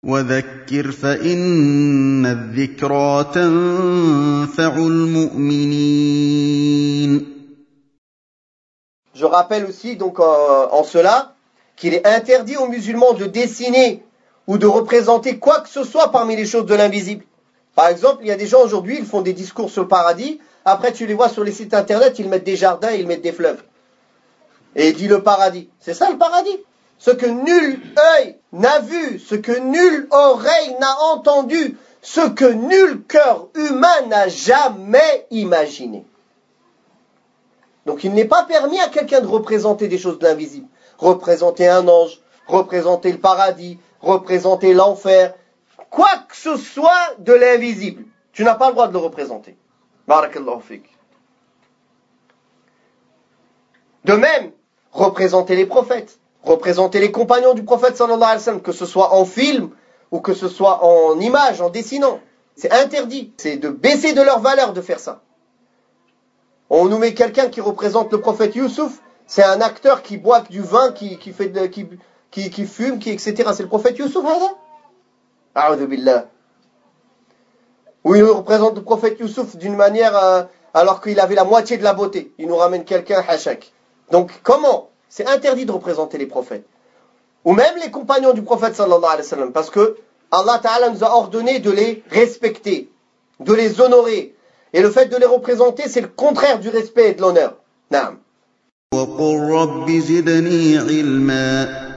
وذكر فإن الذكرى تنفع المؤمنين. Je rappelle aussi donc en cela qu'il est interdit aux musulmans de dessiner ou de représenter quoi que ce soit parmi les choses de l'invisible. Par exemple, il y a des gens aujourd'hui, ils font des discours sur le paradis, après tu les vois sur les sites internet, ils mettent des jardins, ils mettent des fleuves. Et il dit le paradis. C'est ça le paradis? Ce que nul œil n'a vu, ce que nulle oreille n'a entendu, ce que nul cœur humain n'a jamais imaginé. Donc il n'est pas permis à quelqu'un de représenter des choses de l'invisible. Représenter un ange, représenter le paradis, représenter l'enfer, quoi que ce soit de l'invisible. Tu n'as pas le droit de le représenter. Barakallahu fik. De même, représenter les prophètes, représenter les compagnons du prophète sallallahu alayhi wa sallam, que ce soit en film ou que ce soit en image, en dessinant. C'est interdit. C'est de baisser de leur valeur de faire ça. On nous met quelqu'un qui représente le prophète Youssouf, c'est un acteur qui boit du vin, qui fume, etc. C'est le prophète Youssouf, A'udhu billah. Ou il représente le prophète Youssouf d'une manière, alors qu'il avait la moitié de la beauté. Il nous ramène quelqu'un, hachak. Donc comment? C'est interdit de représenter les prophètes. Ou même les compagnons du prophète sallallahu alayhi wa sallam. Parce que Allah Ta'ala nous a ordonné de les respecter, de les honorer. Et le fait de les représenter, c'est le contraire du respect et de l'honneur. Naam. وقل رب زدني علما